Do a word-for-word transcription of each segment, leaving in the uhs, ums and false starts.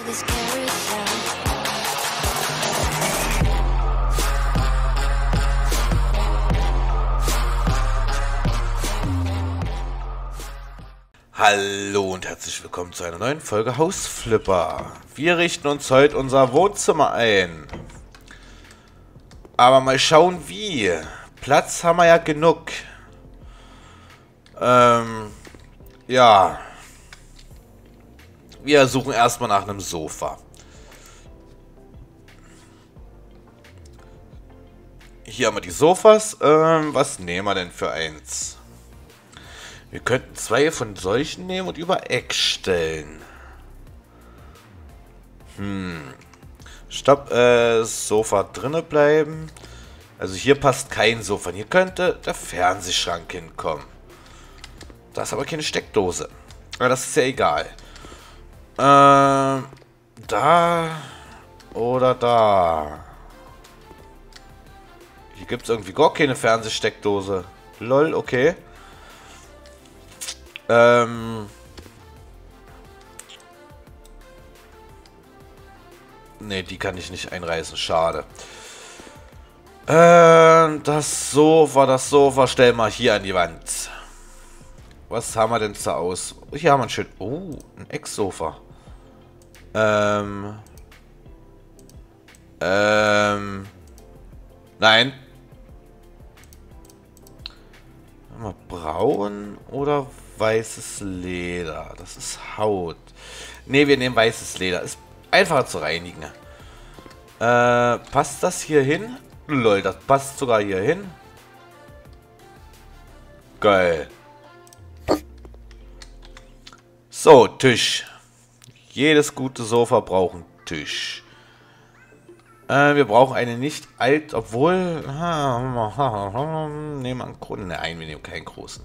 this carousel. Hallo und herzlich willkommen zu einer neuen Folge Hausflipper. Wir richten uns heute unser Wohnzimmer ein. Aber mal schauen wie. Platz haben wir ja genug. Ähm, ja. Wir suchen erstmal nach einem Sofa. Hier haben wir die Sofas. Ähm, was nehmen wir denn für eins? Wir könnten zwei von solchen nehmen und über Eck stellen. Hm. Stopp, äh, Sofa drinne bleiben. Also hier passt kein Sofa. Hier könnte der Fernsehschrank hinkommen. Da ist aber keine Steckdose. Aber das ist ja egal. Ähm, da oder da. Hier gibt es irgendwie gar keine Fernsehsteckdose. Lol, okay. Ähm. Ne, die kann ich nicht einreißen. Schade. Ähm, das Sofa, das Sofa stellen wir hier an die Wand. Was haben wir denn zur aus? Hier haben wir ein schön... Oh, ein Ecksofa. Ähm. Ähm. Nein. Haben wir braun oder weißes Leder? Das ist Haut. Ne, wir nehmen weißes Leder. Ist einfacher zu reinigen. Äh, passt das hier hin? Lol, das passt sogar hier hin. Geil. So, Tisch. Jedes gute Sofa braucht einen Tisch. Äh, wir brauchen eine nicht alt, obwohl... Nehmen wir einen großen. Nein, wir nehmen keinen großen.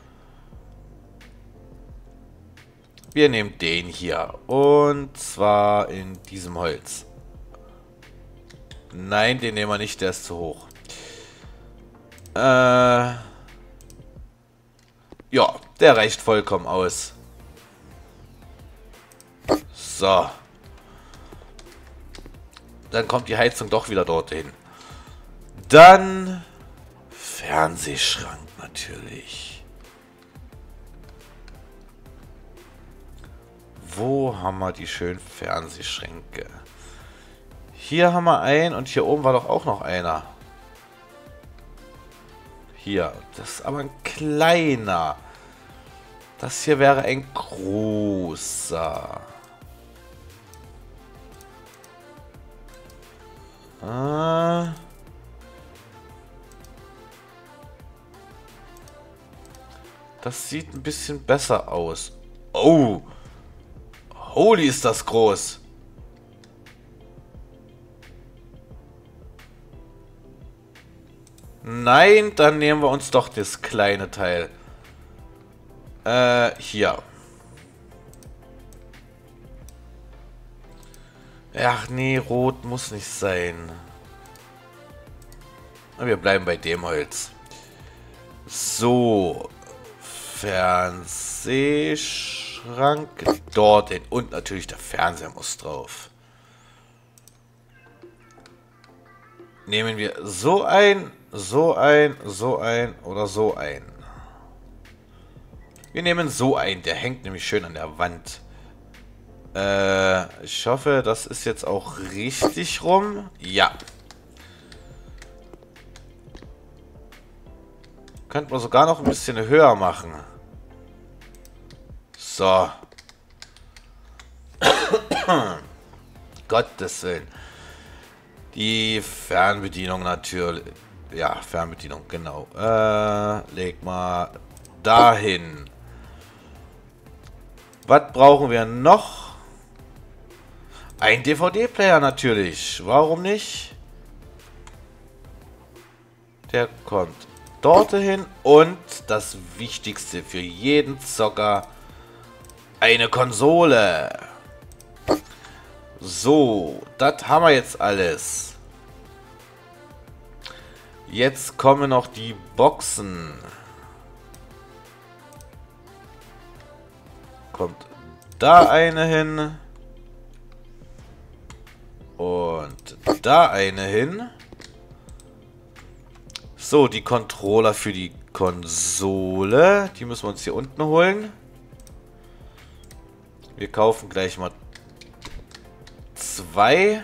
Wir nehmen den hier. Und zwar in diesem Holz. Nein, den nehmen wir nicht, der ist zu hoch. Äh... Ja, der reicht vollkommen aus. So. Dann kommt die Heizung doch wieder dorthin. Dann Fernsehschrank natürlich. Wo haben wir die schönen Fernsehschränke? Hier haben wir einen und hier oben war doch auch noch einer. Hier, das ist aber ein kleiner. Das hier wäre ein großer. Ah. Das sieht ein bisschen besser aus. Oh. Holy, ist das groß. Nein, dann nehmen wir uns doch das kleine Teil. Äh, hier. Ach nee, rot muss nicht sein. Wir bleiben bei dem Holz. So. Fernsehschrank dorthin. Und natürlich der Fernseher muss drauf. Nehmen wir so ein, so ein, so ein oder so ein. Wir nehmen so ein. Der hängt nämlich schön an der Wand. Äh, ich hoffe, das ist jetzt auch richtig rum. Ja. Könnte man sogar noch ein bisschen höher machen. So. Gottes Willen. Die Fernbedienung natürlich. Ja, Fernbedienung, genau. Äh, leg mal dahin. Was brauchen wir noch? Ein D V D-Player natürlich. Warum nicht? Der kommt dorthin. Und das Wichtigste für jeden Zocker: eine Konsole. So, das haben wir jetzt alles. Jetzt kommen noch die Boxen. Kommt da eine hin. Und da eine hin. So, die Controller für die Konsole. Die müssen wir uns hier unten holen. Wir kaufen gleich mal zwei.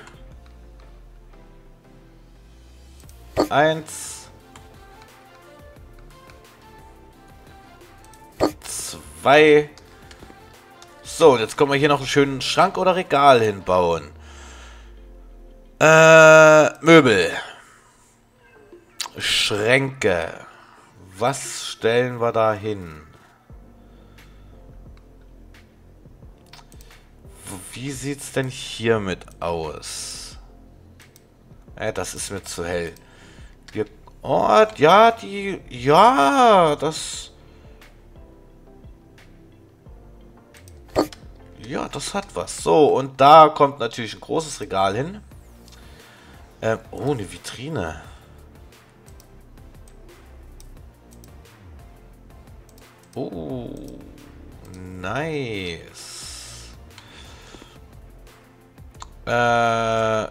Eins. Zwei. So, und jetzt können wir hier noch einen schönen Schrank oder Regal hinbauen. Äh, Möbel. Schränke. Was stellen wir da hin? Wie sieht's denn hiermit aus? Äh, das ist mir zu hell. Wir, oh, ja, die... Ja, das... Ja, das hat was. So, und da kommt natürlich ein großes Regal hin. Ähm, oh, eine Vitrine. Oh, nice. Äh,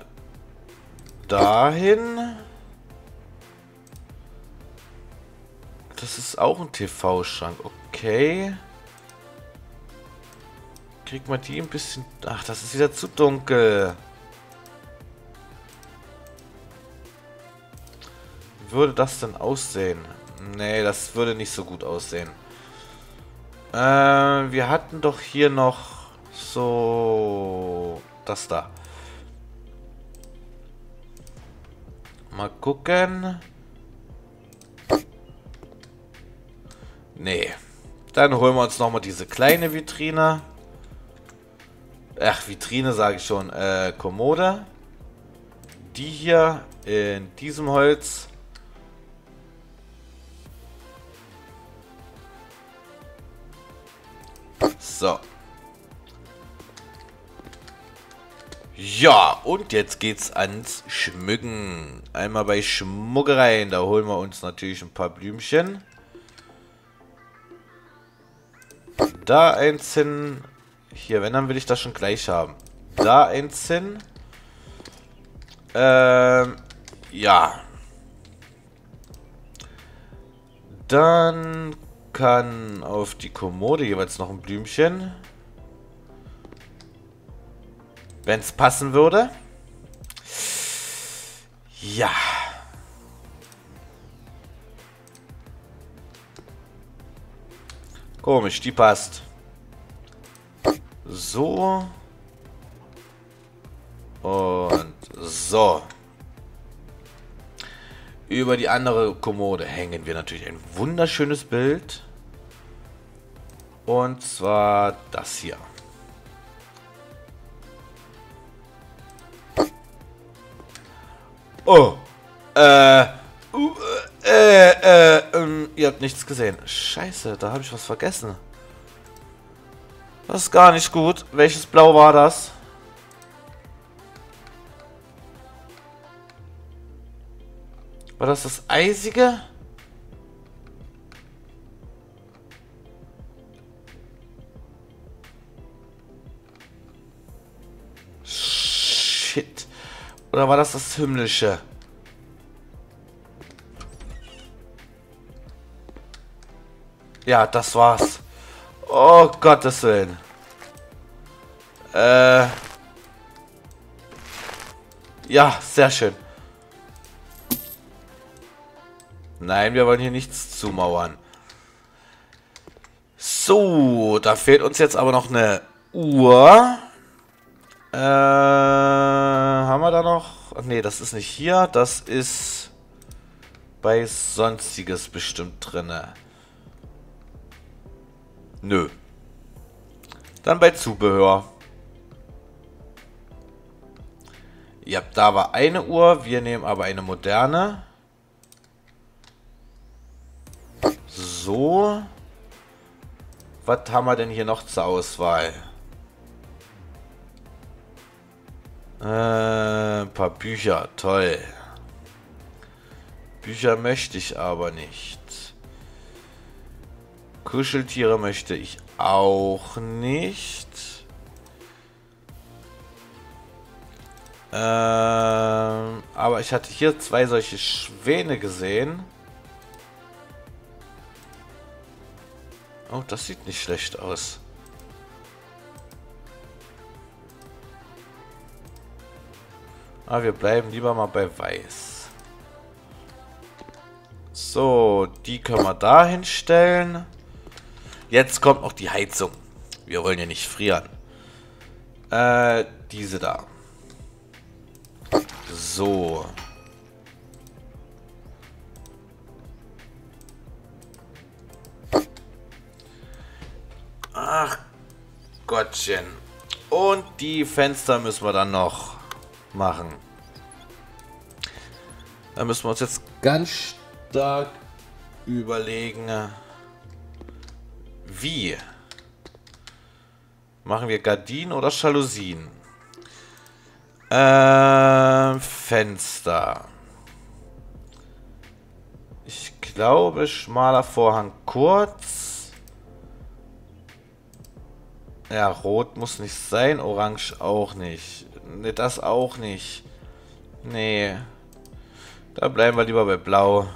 dahin. Das ist auch ein T V-Schrank. Okay. Kriegt man die ein bisschen... Ach, das ist wieder zu dunkel. Wie würde das denn aussehen? Nee, das würde nicht so gut aussehen. Äh, wir hatten doch hier noch so... Das da. Mal gucken. Nee. Dann holen wir uns nochmal diese kleine Vitrine. Ach, Vitrine sage ich schon. Äh, Kommode. Die hier in diesem Holz. So. Ja, und jetzt geht's ans Schmücken. Einmal bei Schmuckereien. Da holen wir uns natürlich ein paar Blümchen. Da eins hin. Hier, wenn, dann will ich das schon gleich haben. Da eins hin. Ähm, ja. Dann kann auf die Kommode jeweils noch ein Blümchen. Wenn es passen würde. Ja. Komisch, die passt. So. Und so. Über die andere Kommode hängen wir natürlich ein wunderschönes Bild. Und zwar das hier. Oh. Äh. Uh, äh, äh, ähm, ihr habt nichts gesehen. Scheiße, da habe ich was vergessen. Das ist gar nicht gut. Welches Blau war das? War das das eisige? Shit. Oder war das das himmlische? Ja, das war's. Oh, Gottes Willen. Äh. Ja, sehr schön. Nein, wir wollen hier nichts zumauern. So, da fehlt uns jetzt aber noch eine Uhr. Äh, haben wir da noch? Ach nee, das ist nicht hier. Das ist bei Sonstiges bestimmt drinne. Nö. Dann bei Zubehör. Ja, da war eine Uhr. Wir nehmen aber eine moderne. So. Was haben wir denn hier noch zur Auswahl? Äh, ein paar Bücher. Toll. Bücher möchte ich aber nicht. Kuscheltiere möchte ich auch nicht. Ähm, aber ich hatte hier zwei solche Schwäne gesehen. Oh, das sieht nicht schlecht aus. Aber wir bleiben lieber mal bei Weiß. So, die können wir da hinstellen. Jetzt kommt noch die Heizung. Wir wollen ja nicht frieren. Äh, diese da. So. Ach Gottchen. Und die Fenster müssen wir dann noch machen. Da müssen wir uns jetzt ganz stark überlegen, wie. Machen wir Gardinen oder Jalousien? Äh, Fenster. Ich glaube, schmaler Vorhang kurz. Ja, rot muss nicht sein, orange auch nicht. Ne, das auch nicht. Nee. Da bleiben wir lieber bei blau.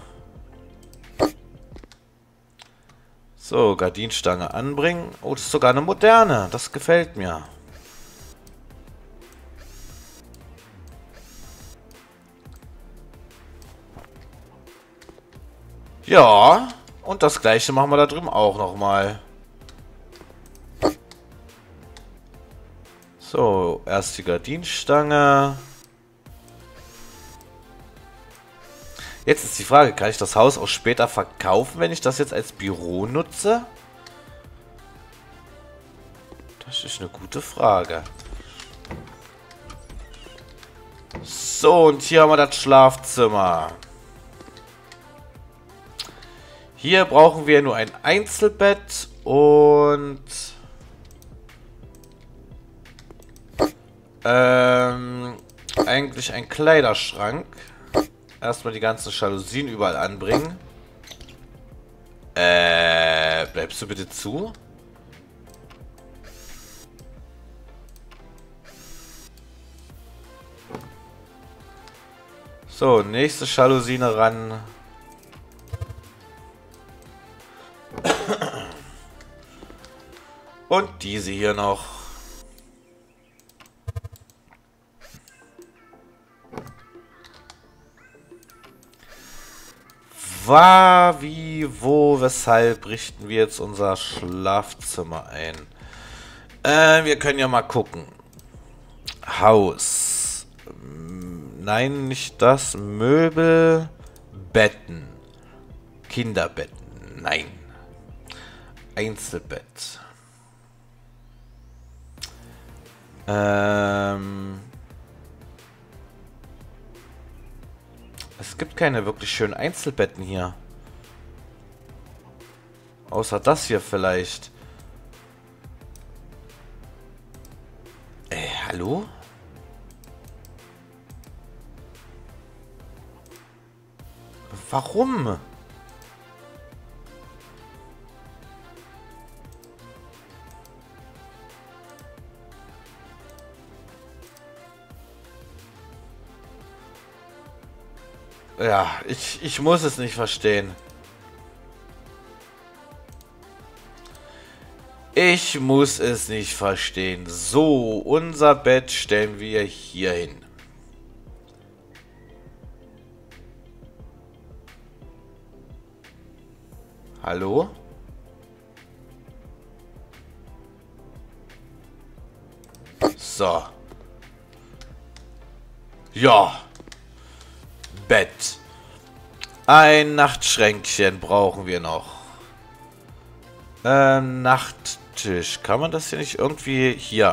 So, Gardinenstange anbringen. Oh, das ist sogar eine moderne. Das gefällt mir. Ja, und das gleiche machen wir da drüben auch nochmal. So, erst die Gardinenstange. Jetzt ist die Frage, kann ich das Haus auch später verkaufen, wenn ich das jetzt als Büro nutze? Das ist eine gute Frage. So, und hier haben wir das Schlafzimmer. Hier brauchen wir nur ein Einzelbett und ähm, eigentlich ein Kleiderschrank. Erstmal die ganzen Jalousien überall anbringen. Äh, bleibst du bitte zu? So, nächste Jalousine ran. Und diese hier noch. War, wie, wo, weshalb richten wir jetzt unser Schlafzimmer ein? Äh, wir können ja mal gucken. Haus. Nein, nicht das. Möbel. Betten. Kinderbetten. Nein. Einzelbett. Ähm... Es gibt keine wirklich schönen Einzelbetten hier. Außer das hier vielleicht. Äh, hallo? Warum? Ja, ich, ich muss es nicht verstehen. Ich muss es nicht verstehen. So, unser Bett stellen wir hier hin. Hallo? So. Ja. Bett. Ein Nachtschränkchen brauchen wir noch. Ähm, Nachttisch. Kann man das hier nicht irgendwie... Hier.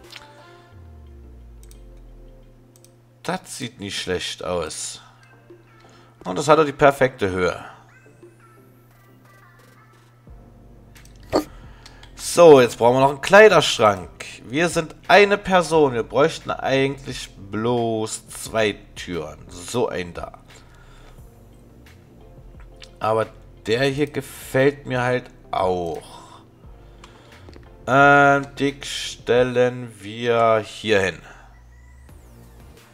Das sieht nicht schlecht aus. Und das hat doch die perfekte Höhe. So, jetzt brauchen wir noch einen Kleiderschrank. Wir sind eine Person. Wir bräuchten eigentlich bloß zwei Türen. So ein da. Aber der hier gefällt mir halt auch. Ähm, dick stellen wir hier hin.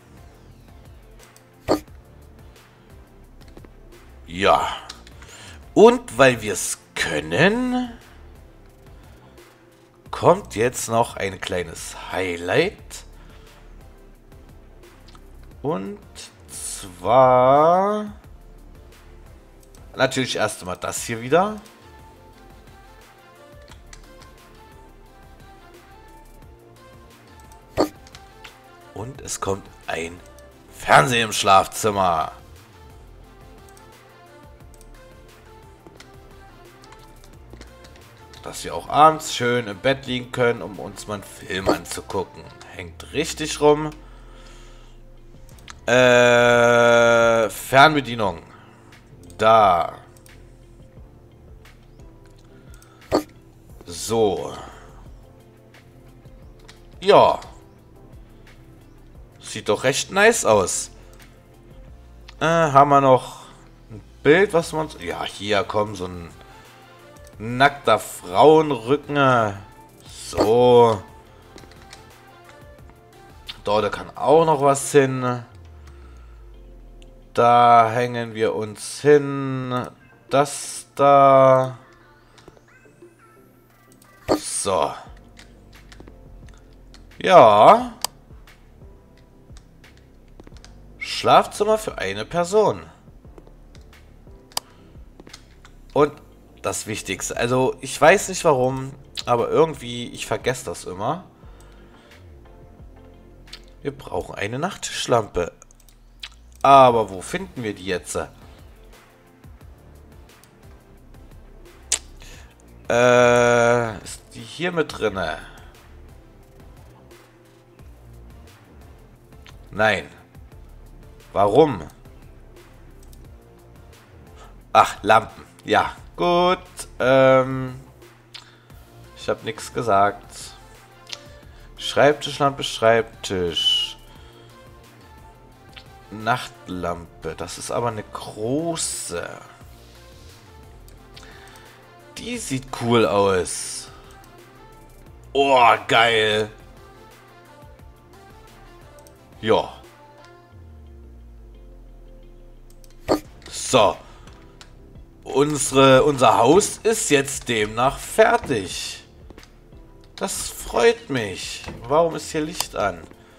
Ja. Und weil wir es können, kommt jetzt noch ein kleines Highlight. Und zwar natürlich erst einmal das hier wieder. Und es kommt ein Fernseher im Schlafzimmer. Dass wir auch abends schön im Bett liegen können, um uns mal einen Film anzugucken. Hängt richtig rum. Äh, Fernbedienung. Da. So. Ja. Sieht doch recht nice aus. Äh, haben wir noch ein Bild, was wir uns... Ja, hier, komm, so ein nackter Frauenrücken. So. Dort kann auch noch was hin. Da hängen wir uns hin. Das da. So. Ja. Schlafzimmer für eine Person. Und das Wichtigste. Also, ich weiß nicht warum, aber irgendwie, ich vergesse das immer. Wir brauchen eine Nachttischlampe. Aber wo finden wir die jetzt? Äh, ist die hier mit drinne? Nein. Warum? Ach, Lampen. Ja, gut. Ähm, ich habe nichts gesagt. Schreibtischlampe, Schreibtisch. Nachtlampe. Das ist aber eine große. Die sieht cool aus. Oh, geil. Ja. So. Unsere, unser Haus ist jetzt demnach fertig. Das freut mich. Warum ist hier Licht an?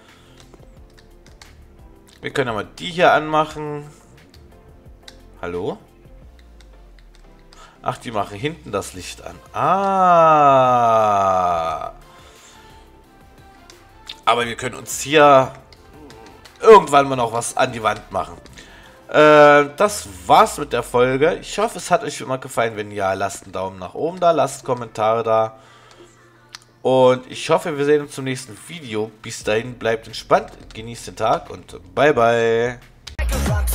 Wir können aber die hier anmachen. Hallo? Ach, die machen hinten das Licht an. Ah. Aber wir können uns hier irgendwann mal noch was an die Wand machen. Äh, das war's mit der Folge. Ich hoffe, es hat euch immer gefallen. Wenn ja, lasst einen Daumen nach oben da, lasst Kommentare da. Und ich hoffe, wir sehen uns zum nächsten Video. Bis dahin, bleibt entspannt, genießt den Tag und bye bye.